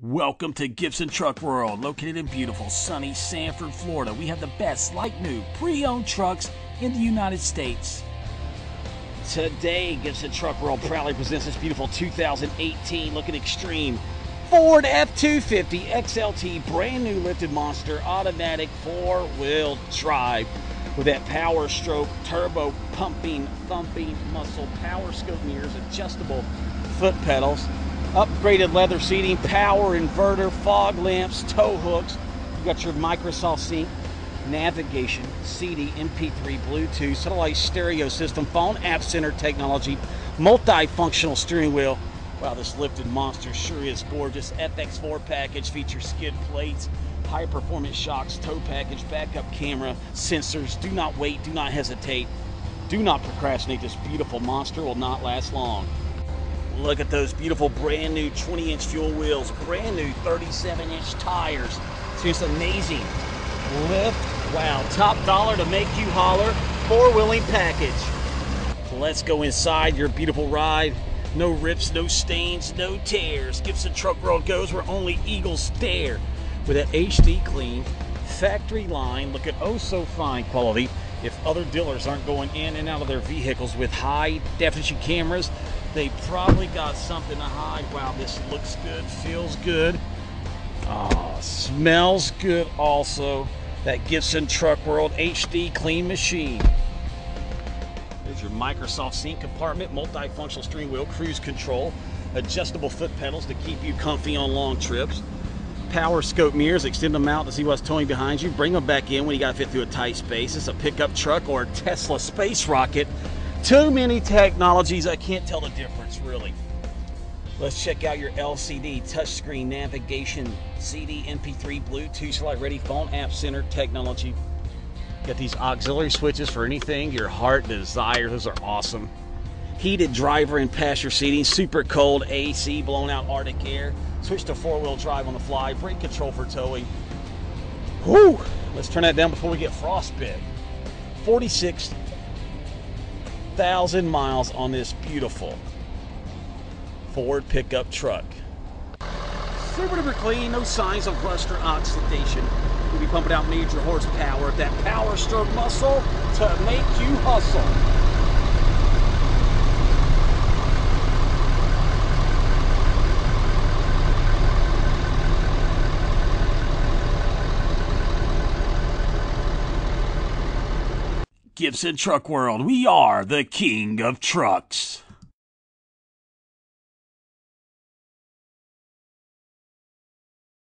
Welcome to Gibson Truck World, located in beautiful, sunny Sanford, Florida. We have the best like new, pre-owned trucks in the United States. Today, Gibson Truck World proudly presents this beautiful 2018 looking extreme Ford F-250 XLT brand new lifted monster automatic four-wheel drive with that power stroke, turbo pumping, thumping muscle, power scope mirrors, adjustable foot pedals, upgraded leather seating, power inverter, fog lamps, tow hooks. You got your Microsoft Sync, navigation, CD, MP3, Bluetooth, satellite stereo system, phone app center technology, multifunctional steering wheel. Wow, this lifted monster sure is gorgeous. FX4 package features skid plates, high performance shocks, tow package, backup camera, sensors. Do not wait, do not hesitate, do not procrastinate. This beautiful monster will not last long. Look at those beautiful brand new 20-inch fuel wheels, brand new 37-inch tires. It's just amazing. Lift, wow, top dollar to make you holler. Four-wheeling package. So let's go inside your beautiful ride. No rips, no stains, no tears. Gibson Truck World goes where only eagles stare. With that HD clean, factory line, look at oh so fine quality. If other dealers aren't going in and out of their vehicles with high definition cameras, they probably got something to hide. Wow, this looks good, feels good. Smells good also. That Gibson Truck World HD clean machine. There's your Microsoft Sync compartment, multifunctional steering wheel, cruise control, adjustable foot pedals to keep you comfy on long trips. Power scope mirrors, extend them out to see what's towing behind you. Bring them back in when you got to fit through a tight space. It's a pickup truck or a Tesla space rocket. Too many technologies, I can't tell the difference really. Let's check out your LCD, touchscreen, navigation, CD, MP3, Bluetooth, slide ready, phone app center technology. Got these auxiliary switches for anything your heart desires. Those are awesome. Heated driver and passenger seating, super cold AC, blown out Arctic air. Switch to four-wheel drive on the fly, brake control for towing. Whew! Let's turn that down before we get frostbit. 46,000 miles on this beautiful Ford pickup truck. Super duper clean, no signs of rust or oxidation. We'll be pumping out major horsepower, that power stroke muscle to make you hustle. Gibson Truck World, we are the king of trucks.